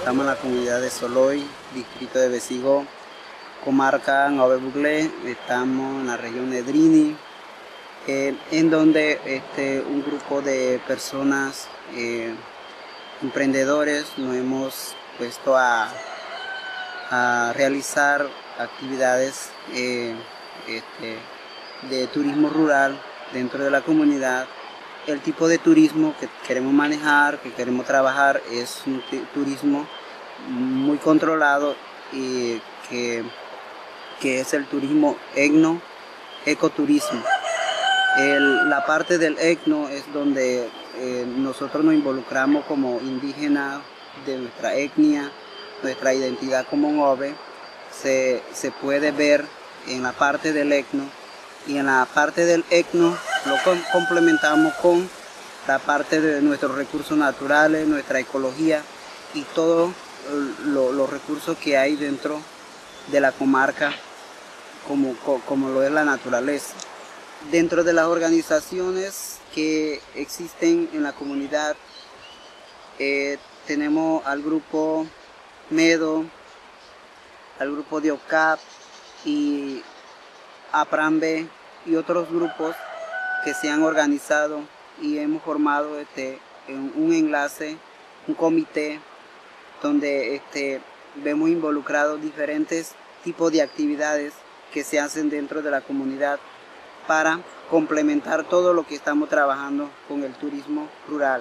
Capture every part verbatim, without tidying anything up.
estamos en la comunidad de Soloy, distrito de Besigó, comarca Nove-Buglé. Estamos en la región de Drini, eh, en donde este, un grupo de personas, eh, emprendedores, nos hemos puesto a, a realizar actividades eh, este, de turismo rural dentro de la comunidad. El tipo de turismo que queremos manejar, que queremos trabajar, es un turismo muy controlado y que, que es el turismo etno, ecoturismo. El, la parte del etno es donde eh, nosotros nos involucramos como indígenas de nuestra etnia, nuestra identidad como Nove, se, se puede ver en la parte del etno, y en la parte del etno lo complementamos con la parte de nuestros recursos naturales, nuestra ecología y todos lo, los recursos que hay dentro de la comarca, como, como lo es la naturaleza. Dentro de las organizaciones que existen en la comunidad, eh, tenemos al grupo MEDO, al grupo de OCAP y APRAMBE y otros grupos que se han organizado y hemos formado este, un enlace, un comité donde este, vemos involucrados diferentes tipos de actividades que se hacen dentro de la comunidad para complementar todo lo que estamos trabajando con el turismo rural.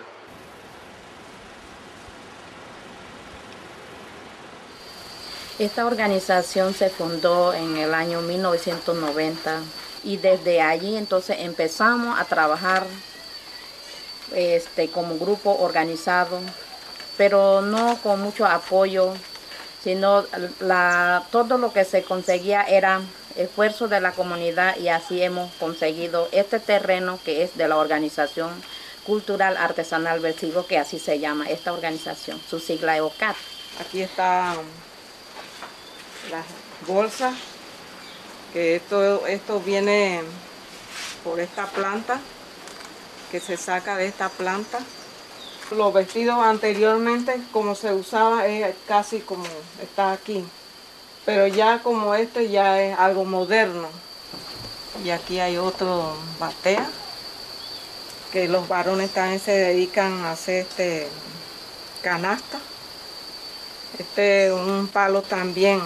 Esta organización se fundó en el año mil novecientos noventa y desde allí entonces empezamos a trabajar este, como grupo organizado, pero no con mucho apoyo, sino la, todo lo que se conseguía era esfuerzo de la comunidad, y así hemos conseguido este terreno que es de la Organización Cultural Artesanal Besigó, que así se llama esta organización, su sigla es OCAT. Aquí está las bolsas, que esto, esto viene por esta planta, que se saca de esta planta. Los vestidos anteriormente, como se usaba, es casi como está aquí, pero ya como este ya es algo moderno. Y aquí hay otro batea, que los varones también se dedican a hacer este canasta. Este es un palo también,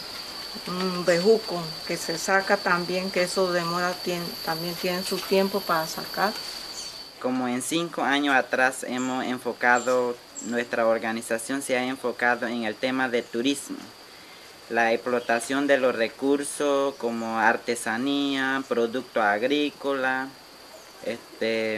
un bejuco que se saca también, que eso demora, tiene, también tiene su tiempo para sacar. Como en cinco años atrás hemos enfocado, nuestra organización se ha enfocado en el tema del turismo, la explotación de los recursos como artesanía, producto agrícola, este,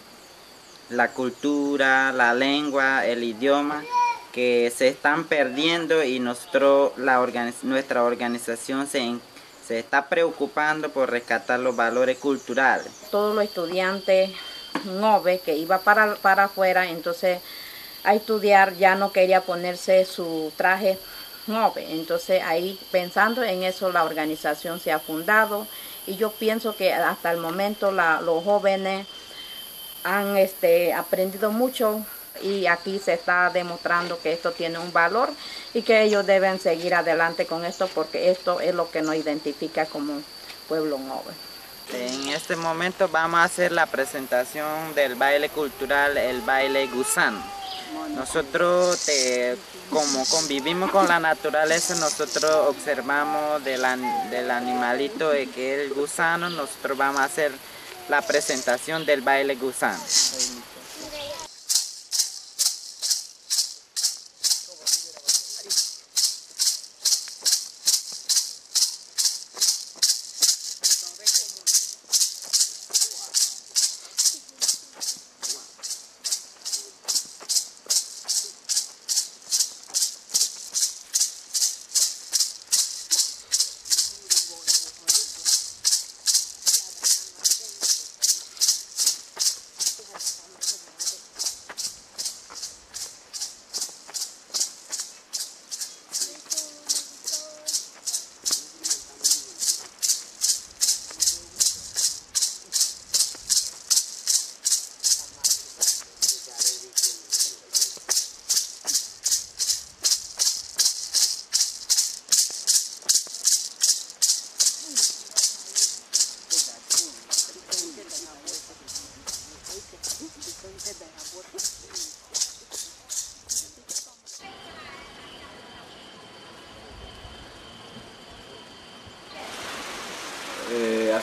la cultura, la lengua, el idioma, que se están perdiendo, y nosotros, la organiz nuestra organización se, se está preocupando por rescatar los valores culturales. Todos los estudiantes Nove que iba para, para afuera, entonces a estudiar ya no quería ponerse su traje Nove, entonces ahí pensando en eso la organización se ha fundado, y yo pienso que hasta el momento la, los jóvenes han este, aprendido mucho, y aquí se está demostrando que esto tiene un valor y que ellos deben seguir adelante con esto, porque esto es lo que nos identifica como pueblo Nove. En este momento vamos a hacer la presentación del baile cultural, el baile gusano. Nosotros, te, como convivimos con la naturaleza, nosotros observamos del, del animalito que es el gusano. Nosotros vamos a hacer la presentación del baile gusano. Yes.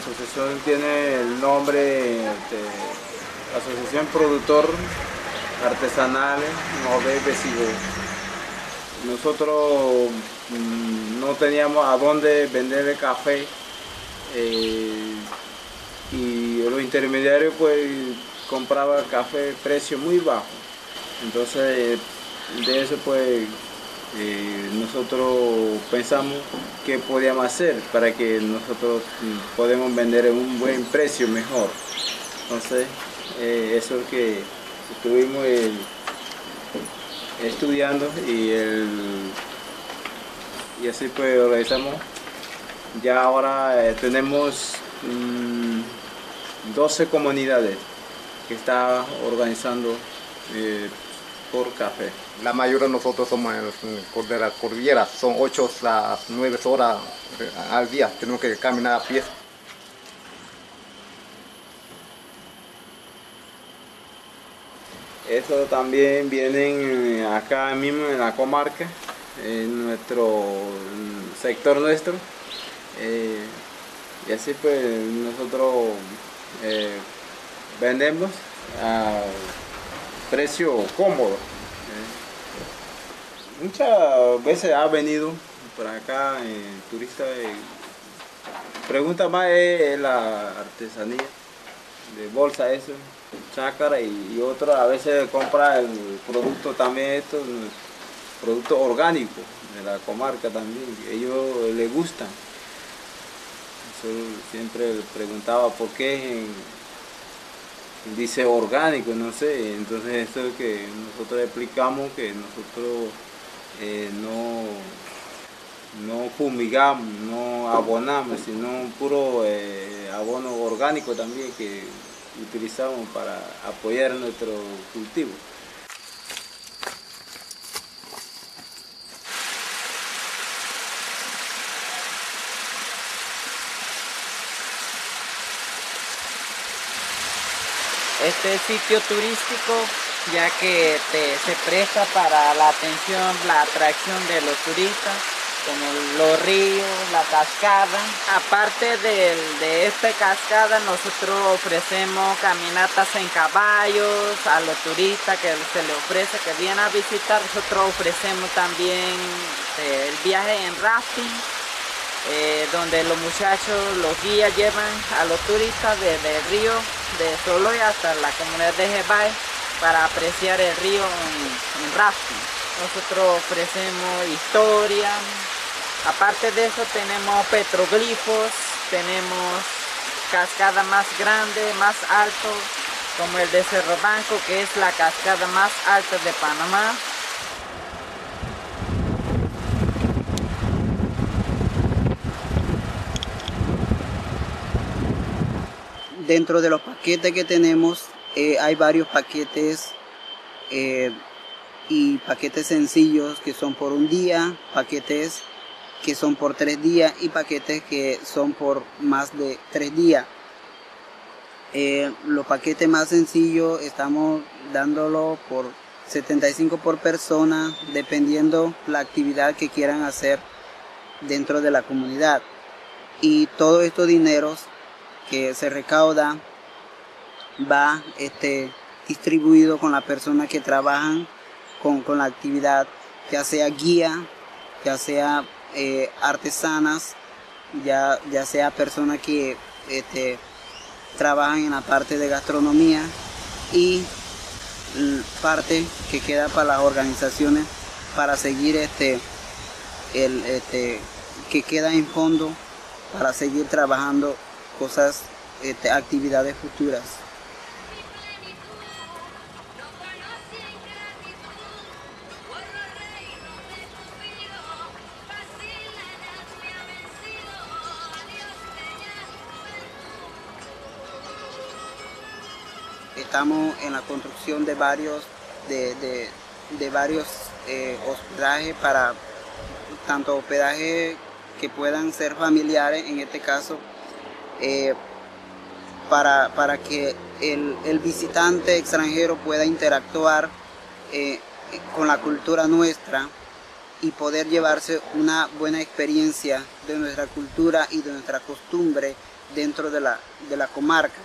asociación tiene el nombre de Asociación Productor Artesanal Nove Besigo. Nosotros mmm, no teníamos a dónde vender el café eh, y los intermediarios pues compraban café a precio muy bajo. Entonces de eso pues eh, nosotros pensamos qué podíamos hacer para que nosotros podamos vender a un buen precio mejor. Entonces eh, eso es que estuvimos el, estudiando y, el, y así pues organizamos. Ya ahora eh, tenemos mmm, doce comunidades que está organizando eh, por café. La mayoría de nosotros somos de la cordillera, son ocho a nueve horas al día, tenemos que caminar a pie. Eso también vienen acá mismo en la comarca, en nuestro sector nuestro, eh, y así pues nosotros eh, vendemos a precio cómodo. Muchas veces ha venido por acá eh, turistas, eh, pregunta más es la artesanía de bolsa, eso, chácara, y, y otro a veces compra el producto también, esto, producto orgánico de la comarca también, ellos les gustan. Eso siempre preguntaba por qué dice orgánico, no sé, entonces esto es que nosotros explicamos que nosotros eh, no, no fumigamos, no abonamos, sino puro eh, abono orgánico también que utilizamos para apoyar nuestro cultivo. Este sitio turístico, ya que te, se presta para la atención, la atracción de los turistas, como los ríos, la cascada. Aparte de, de esta cascada, nosotros ofrecemos caminatas en caballos a los turistas que se les ofrece que vienen a visitar. Nosotros ofrecemos también eh, el viaje en rafting, eh, donde los muchachos, los guías llevan a los turistas desde el río de Soloy hasta la comunidad de Jebay para apreciar el río en, en rafting. Nosotros ofrecemos historia. Aparte de eso tenemos petroglifos, tenemos cascada más grande, más alto, como el de Cerro Banco, que es la cascada más alta de Panamá. Dentro de los paquetes que tenemos eh, hay varios paquetes eh, y paquetes sencillos que son por un día, paquetes que son por tres días y paquetes que son por más de tres días. Eh, los paquetes más sencillos estamos dándolo por setenta y cinco por persona, dependiendo la actividad que quieran hacer dentro de la comunidad. Y todos estos dineros que se recauda va este, distribuido con las personas que trabajan con, con la actividad, ya sea guía, ya sea eh, artesanas, ya, ya sea personas que este, trabajan en la parte de gastronomía y parte que queda para las organizaciones para seguir este, el, este, que queda en fondo para seguir trabajando cosas, este, actividades futuras. Estamos en la construcción de varios, de, de, de varios eh, hospedajes para tanto hospedaje que puedan ser familiares, en este caso, Eh, para, para que el, el visitante extranjero pueda interactuar eh, con la cultura nuestra y poder llevarse una buena experiencia de nuestra cultura y de nuestra costumbre dentro de la, de la comarca.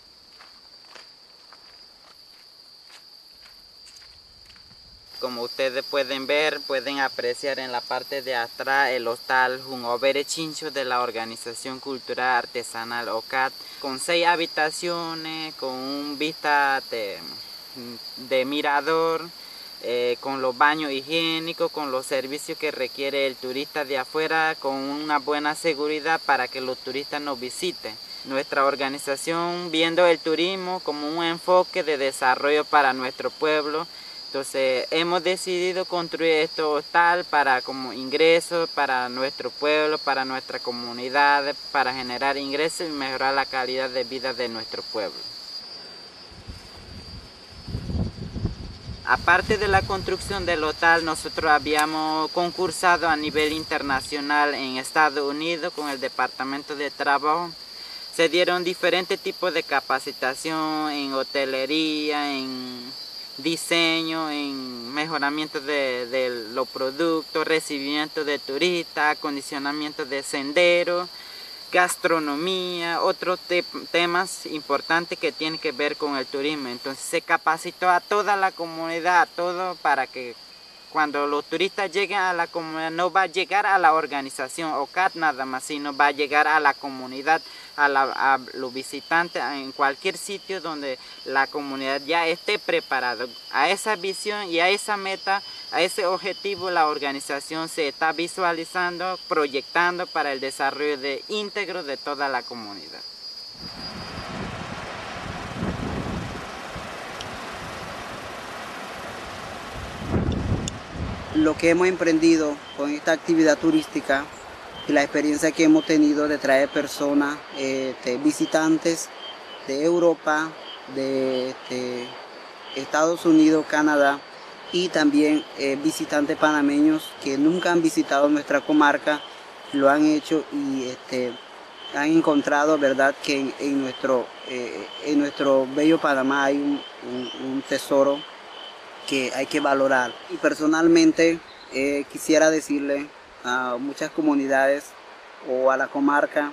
Como ustedes pueden ver, pueden apreciar en la parte de atrás el hostal Junobere Chincho de la Organización Cultural Artesanal O C A T, con seis habitaciones, con un vista de, de mirador, eh, con los baños higiénicos, con los servicios que requiere el turista de afuera, con una buena seguridad para que los turistas nos visiten. Nuestra organización viendo el turismo como un enfoque de desarrollo para nuestro pueblo. Entonces hemos decidido construir este hostal para como ingresos para nuestro pueblo, para nuestra comunidad, para generar ingresos y mejorar la calidad de vida de nuestro pueblo. Aparte de la construcción del hostal, nosotros habíamos concursado a nivel internacional en Estados Unidos con el Departamento de Trabajo. Se dieron diferentes tipos de capacitación en hotelería, en diseño, en mejoramiento de, de los productos, recibimiento de turistas, acondicionamiento de senderos, gastronomía, otros te temas importantes que tienen que ver con el turismo. Entonces se capacitó a toda la comunidad, a todo para que cuando los turistas lleguen a la comunidad, no va a llegar a la organización O C A T nada más, sino va a llegar a la comunidad, a, la, a los visitantes, en cualquier sitio donde la comunidad ya esté preparada. A esa visión y a esa meta, a ese objetivo, la organización se está visualizando, proyectando para el desarrollo de íntegro de toda la comunidad. Lo que hemos emprendido con esta actividad turística y la experiencia que hemos tenido de traer personas, eh, de visitantes de Europa, de, de Estados Unidos, Canadá y también eh, visitantes panameños que nunca han visitado nuestra comarca, lo han hecho y este, han encontrado, verdad, que en, en, nuestro, eh, en nuestro bello Panamá hay un, un, un tesoro que hay que valorar. Y personalmente eh, quisiera decirle a muchas comunidades o a la comarca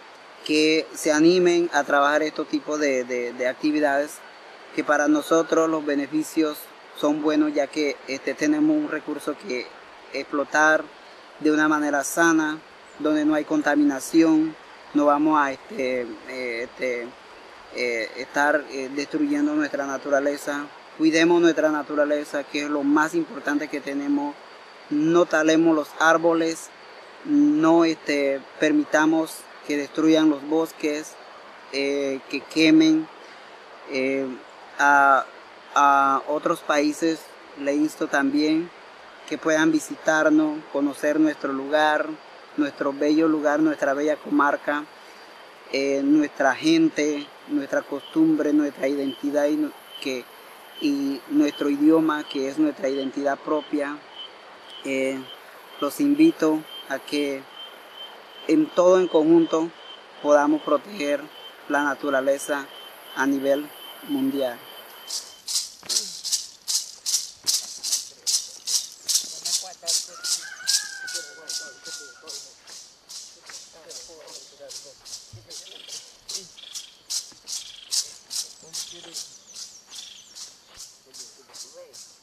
que se animen a trabajar estos tipos de, de, de actividades, que para nosotros los beneficios son buenos, ya que este, tenemos un recurso que explotar de una manera sana, donde no hay contaminación, no vamos a este, eh, este, eh, estar eh, destruyendo nuestra naturaleza. Cuidemos nuestra naturaleza, que es lo más importante que tenemos. No talemos los árboles, no este, permitamos que destruyan los bosques, eh, que quemen. Eh, a, a otros países le insto también que puedan visitarnos, conocer nuestro lugar, nuestro bello lugar, nuestra bella comarca, eh, nuestra gente, nuestra costumbre, nuestra identidad y, que, y nuestro idioma, que es nuestra identidad propia. Eh, los invito a que en todo en conjunto podamos proteger la naturaleza a nivel mundial. Way.